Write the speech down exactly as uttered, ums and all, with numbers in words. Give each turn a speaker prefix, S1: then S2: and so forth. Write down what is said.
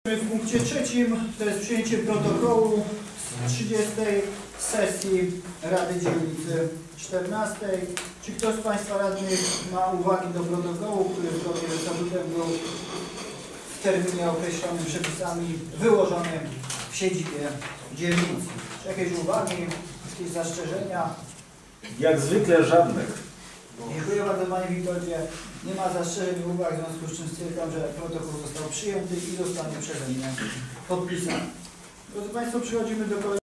S1: W punkcie trzecim to jest przyjęcie protokołu z trzydziestej sesji Rady Dzielnicy czternastej. Czy ktoś z Państwa radnych ma uwagi do protokołu, który zgodnie ze statutem był w terminie określonym przepisami wyłożonym w siedzibie dzielnicy? Czy jakieś uwagi, jakieś zastrzeżenia?
S2: Jak zwykle żadnych.
S1: Dziękuję bardzo Panie Witoldzie. Nie ma zastrzeżeń i uwag, w związku z czym stwierdzam, że protokół został przyjęty i zostanie przeze mnie podpisany. Drodzy Państwo, przechodzimy do kolejnego.